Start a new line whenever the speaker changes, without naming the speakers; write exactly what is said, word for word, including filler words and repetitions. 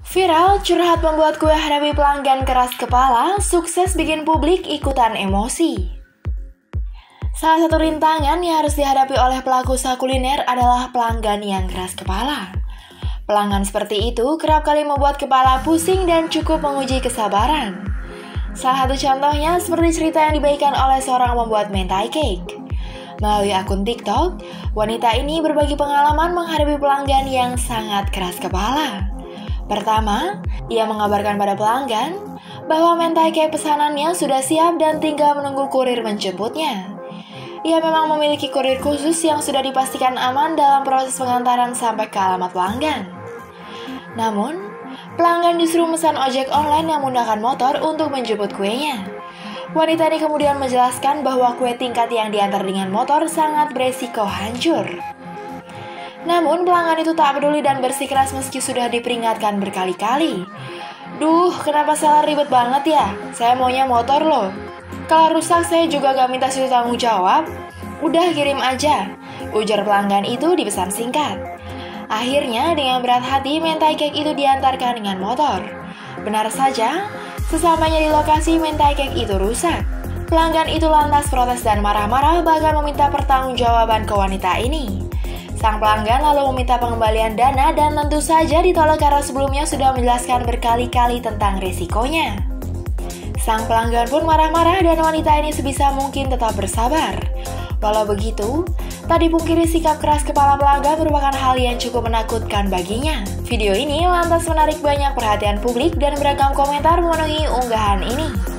Viral, curhat membuat kue hadapi pelanggan keras kepala, sukses bikin publik ikutan emosi. Salah satu rintangan yang harus dihadapi oleh pelaku usaha kuliner adalah pelanggan yang keras kepala. Pelanggan seperti itu kerap kali membuat kepala pusing dan cukup menguji kesabaran. Salah satu contohnya seperti cerita yang dibagikan oleh seorang pembuat mentai cake. Melalui akun TikTok, wanita ini berbagi pengalaman menghadapi pelanggan yang sangat keras kepala. Pertama, ia mengabarkan pada pelanggan bahwa mentai cake pesanannya sudah siap dan tinggal menunggu kurir menjemputnya. Ia memang memiliki kurir khusus yang sudah dipastikan aman dalam proses pengantaran sampai ke alamat pelanggan. Namun, pelanggan justru memesan ojek online yang menggunakan motor untuk menjemput kuenya. Wanita ini kemudian menjelaskan bahwa kue tingkat yang diantar dengan motor sangat beresiko hancur. Namun, pelanggan itu tak peduli dan bersikeras meski sudah diperingatkan berkali-kali. Duh, kenapa salah ribet banget ya? Saya maunya motor loh. Kalau rusak saya juga gak minta situ tanggung jawab. Udah kirim aja, ujar pelanggan itu di pesan singkat. Akhirnya dengan berat hati mentai cake itu diantarkan dengan motor. Benar saja, sesampainya di lokasi mentai cake itu rusak. Pelanggan itu lantas protes dan marah-marah bahkan meminta pertanggungjawaban ke wanita ini. Sang pelanggan lalu meminta pengembalian dana dan tentu saja ditolak karena sebelumnya sudah menjelaskan berkali-kali tentang risikonya. Sang pelanggan pun marah-marah dan wanita ini sebisa mungkin tetap bersabar. Walau begitu, tak dipungkiri sikap keras kepala pelanggan merupakan hal yang cukup menakutkan baginya. Video ini lantas menarik banyak perhatian publik dan beragam komentar memenuhi unggahan ini.